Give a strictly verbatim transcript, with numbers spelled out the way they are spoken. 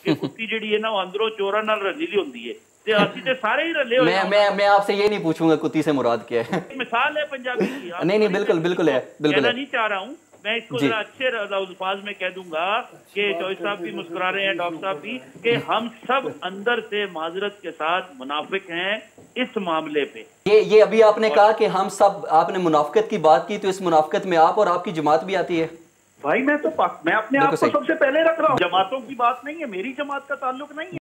कि कुत्ती जिहड़ी है ना वो अंदरों चोरां नाल रली होंदी है ते असीं ते सारे ही रले होए। मैं मैं मैं आपसे ये नहीं पूछूंगा कुत्ती से मुराद क्या है। मिसाल है पंजाबी की। नहीं नहीं बिल्कुल बिल्कुल है बिल्कुल कहना है। नहीं चाह रहा हूँ मैं, इसको जरा अच्छे अल्फाज में कह दूंगा कि चौधरी साहब भी मुस्कुरा रहे हैं, डॉक्टर साहब भी, कि हम सब अंदर से माजरत के साथ मुनाफिक हैं इस मामले पे। ये ये अभी आपने कहा कि हम सब, आपने मुनाफिकत की बात की, तो इस मुनाफिकत में आप और आपकी जमात भी आती है। भाई मैं तो मैं अपने आप को सबसे पहले रख रहा हूँ, जमातों की बात नहीं है, मेरी जमात का ताल्लुक नहीं है।